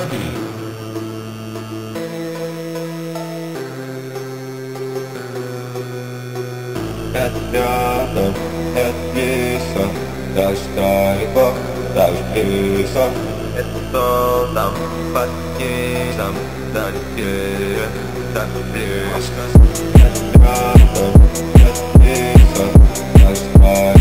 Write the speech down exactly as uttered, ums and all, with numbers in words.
Это рядом, это близко, даже далеко, даже близко. Это то там, под низом, далеке, так близко. Это рядом, это близко, даже далеко.